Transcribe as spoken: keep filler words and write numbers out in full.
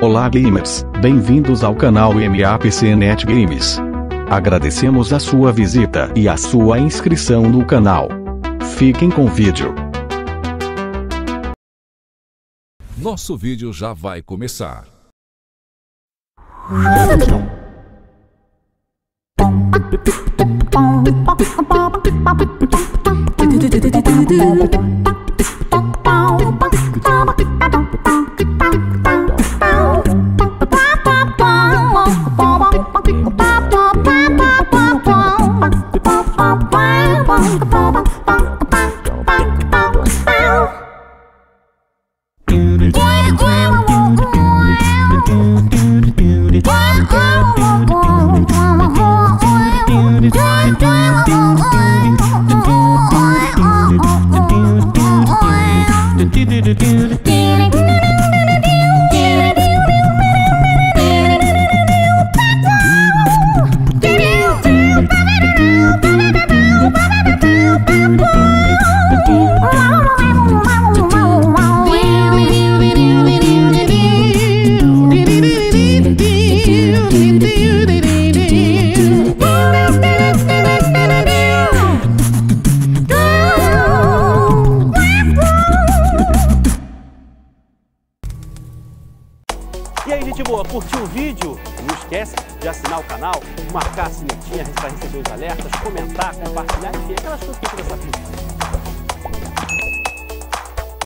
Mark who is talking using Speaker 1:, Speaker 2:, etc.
Speaker 1: Olá gamers, bem-vindos ao canal M A P C Net Games. Agradecemos a sua visita e a sua inscrição no canal. Fiquem com o vídeo.
Speaker 2: Nosso vídeo já vai começar.
Speaker 3: E aí, gente boa, curtiu o vídeo? Não esquece de assinar o canal, marcar a sinetinha para receber os alertas, comentar, compartilhar, enfim, aquelas coisas que a gente já sabe.